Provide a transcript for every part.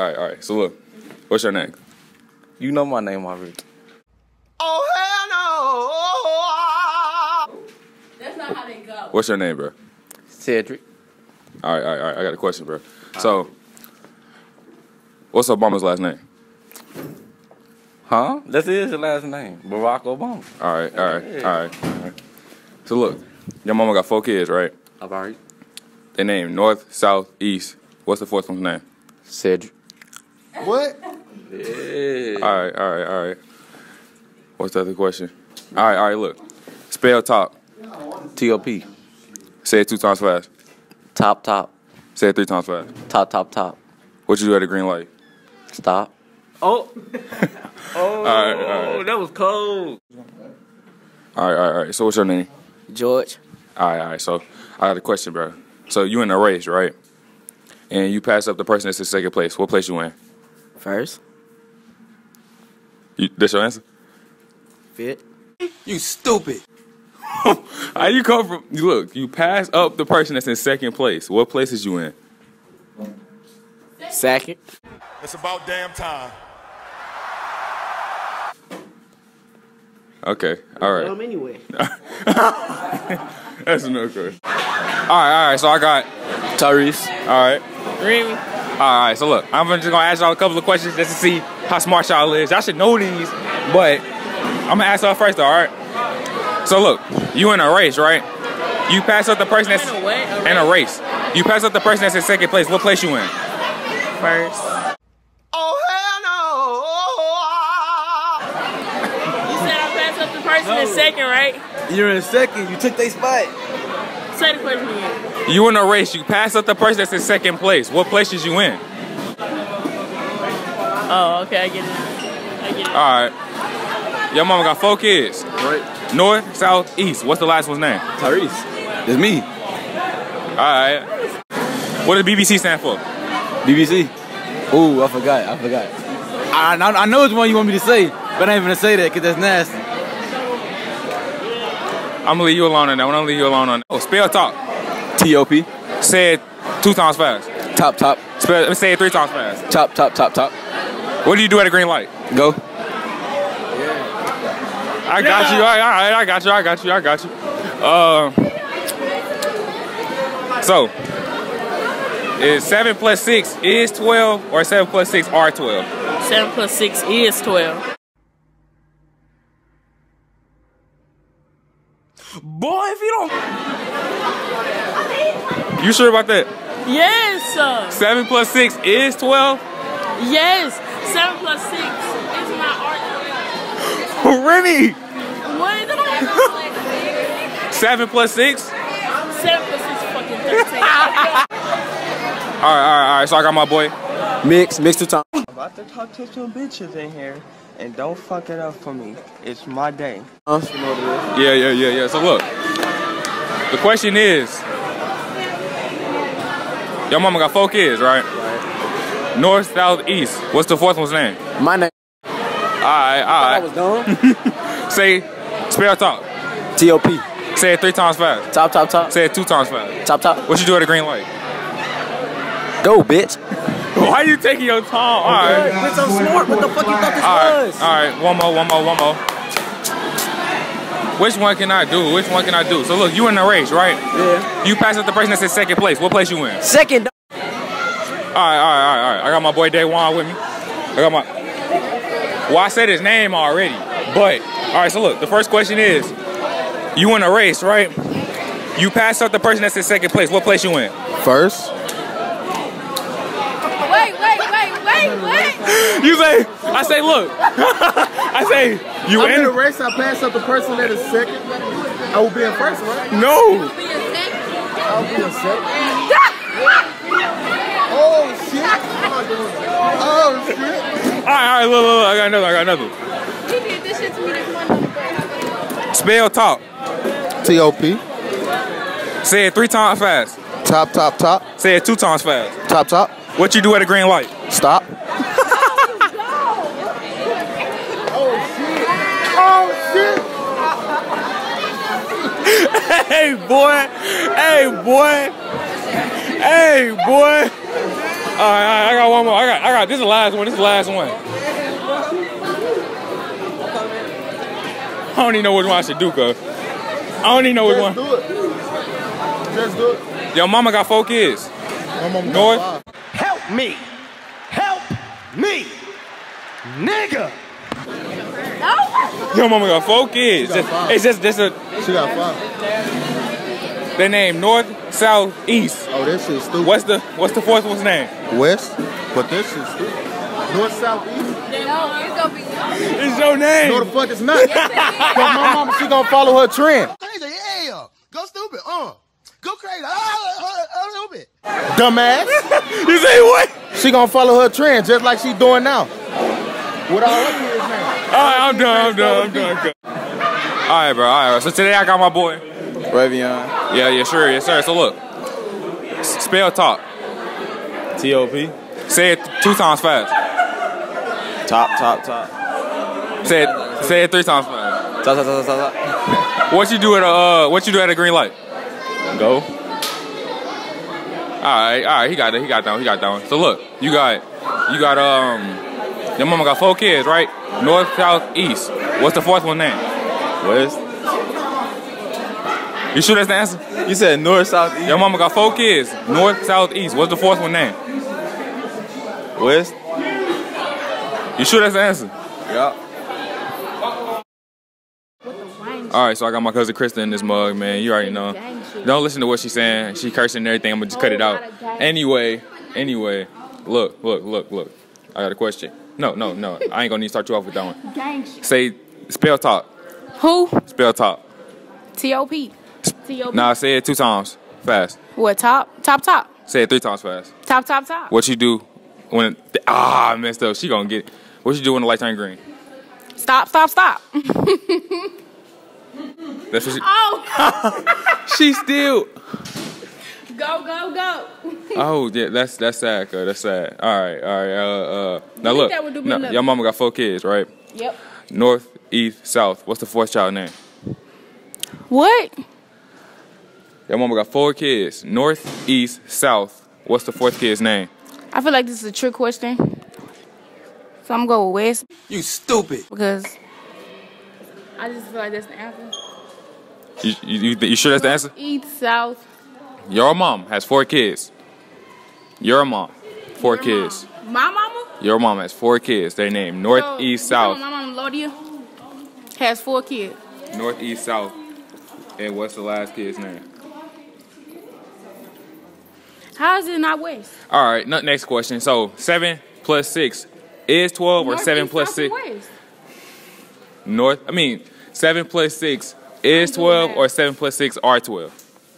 all right. So look, what's your name? You know my name already. Oh, hell no! That's not how they go. What's your name, bro? Cedric. All right. I got a question, bro. So, what's Obama's last name? Huh? That's his last name. Barack Obama. All right. So look, your mama got 4 kids, right? All right. They named North, South, East. What's the 4th one's name? Cedric. What? Yeah. All right. What's the other question? All right, look. Spell top. T-O-P. Say it 2 times fast. Top. Say it 3 times fast. Top. What you do at a green light? Stop. Oh. All right. That was cold. All right. So what's your name? George. All right. So I got a question, bro. So you in a race, right? And you pass up the person that's in second place. What place you in? First. That's your answer? Fifth. You stupid. How you come from? Look, you pass up the person that's in second place. What place is you in? Second. It's about damn time. Okay. All right. Anyway. That's another question. All right. So I got Tyrese. All right. Remy. All right. So look, I'm just gonna ask y'all a couple of questions just to see how smart y'all is. Y'all should know these, but I'm gonna ask y'all first, though. All right. So look, you in a race, right? You pass up the person that's in a race. You pass up the person that's in second place. What place you in? First. Oh, hell no! You said I passed up the person in second, right? You're in second. You took their spot. Say the question again. You in a race. You pass up the person that's in second place. What place is you in? Oh, okay, I get it. All right. Your mama got 4 kids. Right. North, South, East. What's the last one's name? Tyrese. It's me. All right. What does BBC stand for? BBC. Ooh, I forgot. I know which one you want me to say, but I ain't even gonna say that because that's nasty. I'm gonna leave you alone on that one. Oh, spell top. T-O-P. Say it 2 times fast. Top. Say it 3 times fast. Top. What do you do at a green light? Go. I got you. All right, I got you. So, is 7 plus 6 is 12 or 7 plus 6 are 12? 7 plus 6 is 12. Boy, if you don't... You sure about that? Yes, 7 plus 6 is 12? yes. 7 plus 6 is not art. Remy! What is it? 7 plus 6? 7 plus 6 fucking 13. All right. So I got my boy. Mix 2 times. I'm about to talk to some bitches in here, and don't fuck it up for me. It's my day. Yeah. So look, the question is, your mama got 4 kids, right? North, South, East. What's the 4th one's name? My name. All right. I was dumb. Say, spell top. T-O-P. Say it 3 times fast. Top. Say it 2 times fast. Top. What you do at a green light? Go, bitch. Why you taking your time? All right. Bitch, I'm smart. What the fuck you thought this was? All right. One more. Which one can I do? So look, you in the race, right? Yeah. You pass up the person that's in second place. What place you in? Second. All right. I got my boy Daywan with me. Well, I said his name already, but all right. So look, the first question is, you in a race, right? You pass up the person that's in second place. What place you in? First. Wait. You say, I say, look. I say, you I'm in in a race. I pass up the person that is second. I will be in first, right? No. I'll be in second. Oh shit! All right. Look. I got another. He did this shit to me this morning. Spell top. T-O-P. Say it 3 times fast. Top. Say it 2 times fast. Top. What you do at a green light? Stop. Oh shit! Hey boy. right, I got one more. I got. This is the last one. This is the last one. I don't even know which one I should do, cuz. I don't even know which one. Just do it. Just do it. Your mama got 4 kids. My mama got North. 5. Help me! Help me! Nigga! Your mama got 4 kids. She got 5. It's just a. She got 5. They name North, South, East. Oh, that shit's stupid. What's the 4th one's name? West? But that shit's stupid. North, South, East? It's your name. No, the fuck it's not. Cause my mama, she gonna follow her trend. Crazy, yeah! Go stupid, Go crazy, stupid. Dumbass. You say what? She gonna follow her trend just like she doing now. With all her kids now. All right, I'm done. All right, bro. All right. So today I got my boy. Ravion. Yeah, yes, sir. So look, spell top. T.O.P. Say it 2 times fast. Top. Say it 3 times fast. Top. What you do at a green light? Go. All right. He got that one. So look, you got your mama got 4 kids, right? North, South, East. What's the 4th one name? West. You sure that's the answer? You said north, south, east. Your mama got 4 kids. North, South, East. What's the 4th one name? West. You sure that's the answer? Yeah. All right, so I got my cousin Krista in this mug, man. You already know. Don't listen to what she's saying. She cursing and everything. I'm gonna just cut it out. Anyway. Look. I got a question. No. I ain't gonna need to start you off with that one. Say spell top. Who? Spell top. T.O.P. T.O.P. Nah, say it 2 times fast. What, top? Top. Say it 3 times fast. Top. What you do when I messed up? She gonna get it. What you do when the light turn green? Stop. That's what she. Oh! She still. Go. Oh yeah, that's sad, cuz. That's sad. All right. Now look, your mama got 4 kids, right? Yep. North, East, South. What's the 4th child name? What? Your mama got 4 kids. North, East, South. What's the 4th kid's name? I feel like this is a trick question. So I'm going with West. You stupid. Because I just feel like that's the answer. You sure that's the answer? East, South. Your mom has 4 kids. Your mom, 4 kids. My mama? Your mom has 4 kids. They name North, East, South. My mama, Lodia, has 4 kids. North, East, South. And what's the last kid's name? How is it not West? All right, next question. So 7 plus 6 is 12 or 7 plus 6? 7 plus 6 is 12 or 7 plus 6 are 12?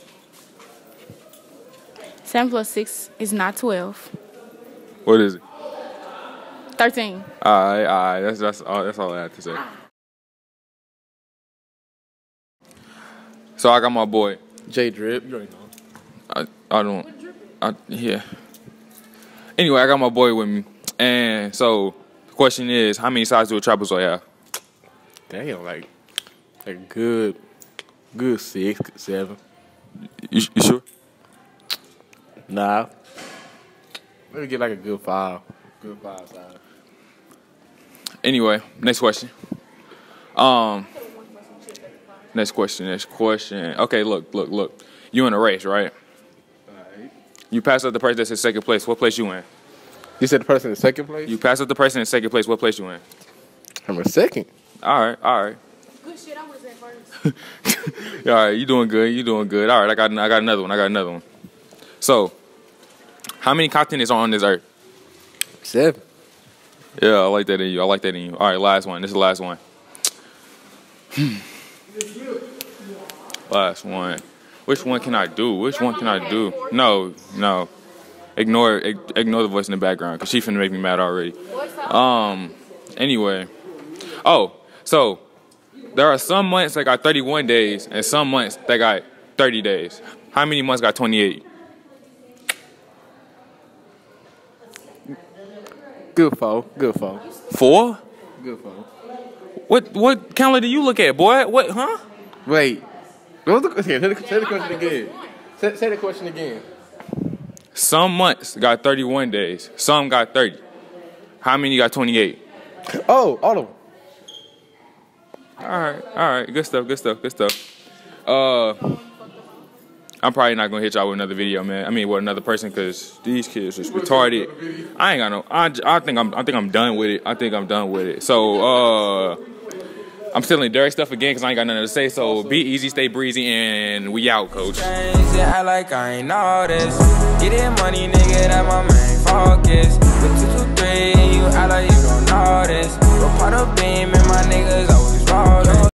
7 plus 6 is not 12. What is it? 13. All right. That's all I have to say. So I got my boy J Drip. You already know. Yeah. Anyway, I got my boy with me, and so the question is, how many sides do a trapezoid have? Damn, like good 6, 7. You sure? Nah. Maybe get like a good 5. Good 5 side. Anyway, next question. Next question. Okay, look. You in a race, right? Alright. You pass up the person that's in 2nd place. What place you in? You said the person in 2nd place? You pass up the person in 2nd place. What place you in? I'm in 2nd. All right. Good shit, I was at first. All right, you doing good. All right, I got another one. So, how many continents are on this earth? 7. Yeah, I like that in you. All right, last one. This is the last one. Last one. Which one can I do? No. Ignore the voice in the background, because she finna make me mad already. Anyway. Oh, so there are some months that got 31 days and some months that got 30 days. How many months got 28? Good 4. 4? Good 4. What calendar do you look at, boy? What, huh? Wait. What was the question? Say the question again. Say the question again. Some months got 31 days. Some got 30. How many got 28? Oh, all of them. All right. Good stuff. I'm probably not gonna hit y'all with another video, man. I mean, with another person, cause these kids is retarded. I ain't got no. I think I'm done with it. So I'm stealing Derek stuff again, cause I ain't got nothing to say. So be easy, stay breezy, and we out, coach. I like I ain't know this. Getting money, nigga, that my main focus. With 2, 2, 3, and you act like you don't know this. Go pot a beam, and my niggas always roll.